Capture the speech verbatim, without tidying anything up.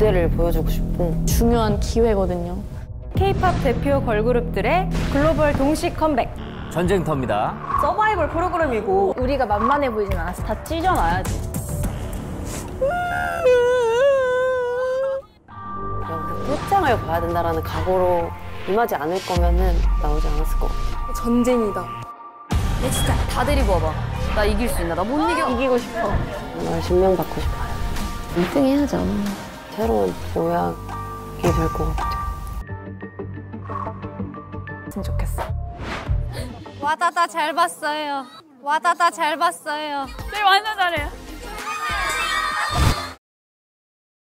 무대를 보여주고 싶고 중요한 기회거든요. 케이팝 대표 걸그룹들의 글로벌 동시 컴백. 전쟁터입니다. 서바이벌 프로그램이고 우리가 만만해 보이진 않았어. 다 찢어놔야지. 끝장을 봐야 된다라는 각오로 임하지 않을 거면은 나오지 않았을 것 같아. 전쟁이다. 얘 진짜 다 데리고 와봐. 나 이길 수 있나? 나 못 이겨. 이기고 싶어. 널 증명받고 싶어요. 일 등 해야죠. 새로운 모양이 될 것 같아. 했으면 좋겠어. 와다다 잘 봤어요. 와다다 잘 봤어요. 네, 완전 잘해요.